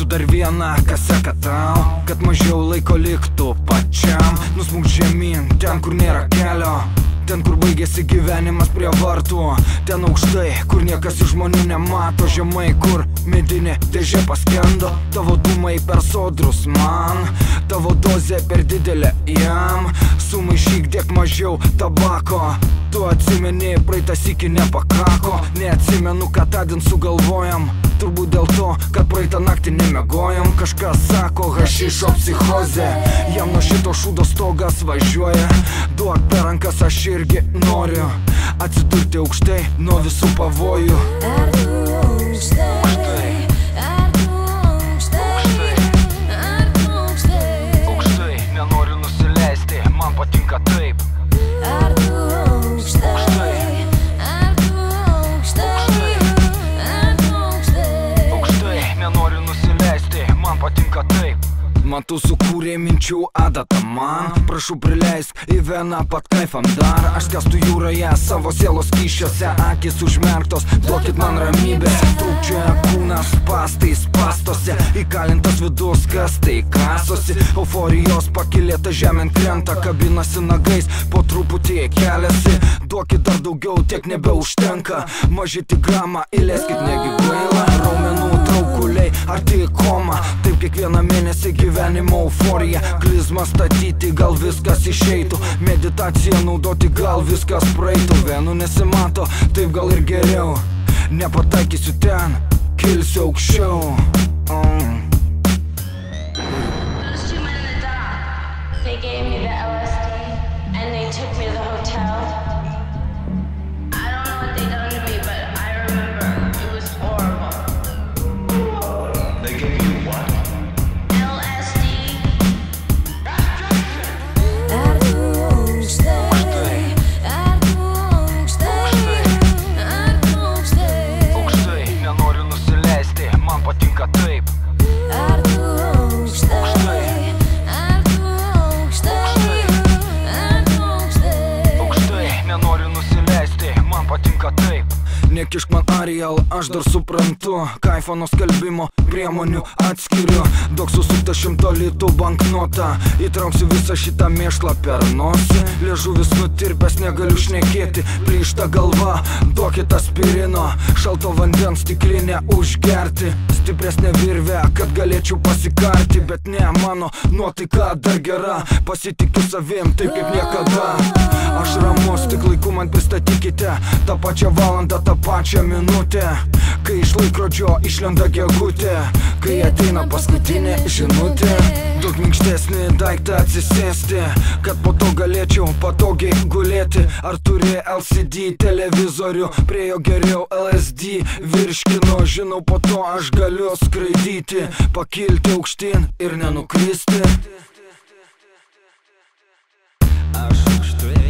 Duosiu dar vieną kasetę tau, kad mažiau laiko liktų pačiam. Nusmuk žemyn, ten kur nėra kelio, ten kur baigėsi gyvenimas prie vartų. Ten aukštai, kur niekas iš žmonių nemato. Žemai, kur medinė dėžė paskendo. Tavo dūmai per sodrus man, tavo dozė per didelė jam. Sumaišyk dėk mažiau tabako. Tu atsimeni, praeitą sykį nepakako. Neatsimenu, ką tądien sugalvojam. Turbūt dėl to, kad praeitą naktį nemegojam. Kažkas sako hašišo psichozė, jam nuo šito šūdo stogas važiuoja. Duok per rankas, aš irgi noriu atsidurti aukštai nuo visų pavojų. Aukštai, nenoriu nusileisti, man patinka taip. Patinka taip. Man tu sukūrė minčių adatą man. Prašau prileisk į veną pat kaifam dar. Aš skęstu jūroje savo sielos kyšiuose. Akis užmerktos, duokit man ramybę. Trūkčioja kūnas pastais pastose. Įkalintas vidus, kas tai kasosi. Euforijos pakilėta žemėn krenta. Kabinasi nagais, po truputį keliasi. Duokit dar daugiau, tiek nebeužtenka. Mažyti gramą, įleiskit negi gaila. Raumenų traukuliai, ar tai koma. Taip kiekvieną mėnesį gyvenimo euforija. Klizmą statyti, gal viskas išeitų. Meditaciją naudoti, gal viskas praeitų. Vienų nesimato, taip gal ir geriau. Nepataikysiu ten, kilsiu aukščiau. Those two men in the dock, they gave me the LSD and they took me to the hotel. I don't know what they done to me, but I remember it was horrible. They gave you what? LSD. Aukštai, nenoriu nusileisti, man patinka taip. Nenoriu nusileisti, man patinka taip. Nekišk man Ariel, aš dar suprantu. Kaifą nuo skalbimo priemonių atskiriu. Daug susukta 100 litų banknotą. Įtrauksiu visą šitą mėšlą per nosį. Liežuvis nutirpęs, negaliu šnekėti. Plyšta galva, duokit aspirino. Šalto vandens stiklinę užgerti. Stipresnė virvė, kad galėčiau pasikarti. Bet ne, mano nuotaika dar gera. Pasitikiu savim taip kaip niekada. Aš ramus, tik laiku man pristatykite. Ta pačia valanda, ta pačia minutė. Kai iš laikrodžio išlenda gegutė. Kai ateina paskutinė žinutė. Daug minkštesnį daiktą atsisėsti, kad po to galėčiau patogiai gulėti. Ar turi LCD televizorių, prie jo geriau LSD virškinu. Žinau, po to aš galiu skraidyti, pakilti aukštyn ir nenukristi. Aš aukštai.